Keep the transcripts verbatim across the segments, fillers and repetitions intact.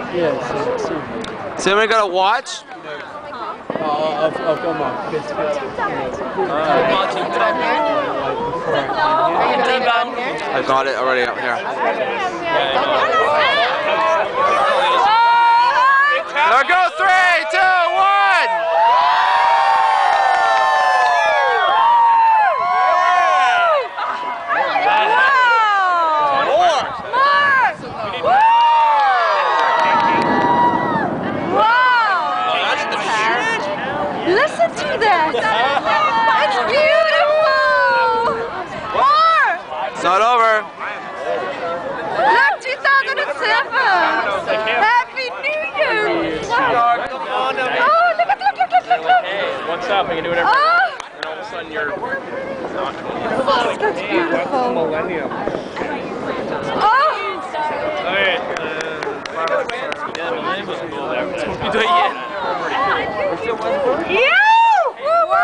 Yeah, so, Does anybody got a watch? uh, I've, I've got my best bit. I got it already up here. There goes three, two, one! Listen to that! It's beautiful! More! It's not over. Look, two thousand seven! Happy New Year! Wow. Oh, look, look, look, look, look, look, look! Hey, what's up? We can do whatever. Oh! And all of a sudden you're not. Oh, that's beautiful. Millennium. Oh! Alright, uh, yeah, Millennium was cool there. You do it again. You! Woo! Woo!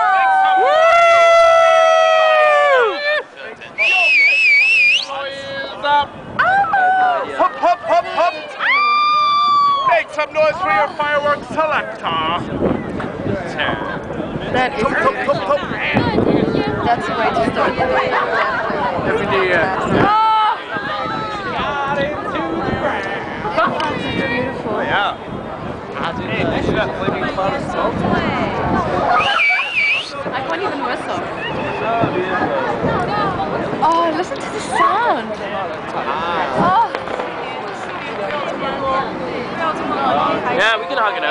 Hop, hop, hop, hop! Make some noise for your fireworks selector! That is beautiful. That's the way to start the day. Happy New Year. Oh! That's beautiful. Yeah. Hey, you see that flaming cloud of smoke? I can't even whistle. Oh, listen to the sound. Oh. Yeah, we can hug it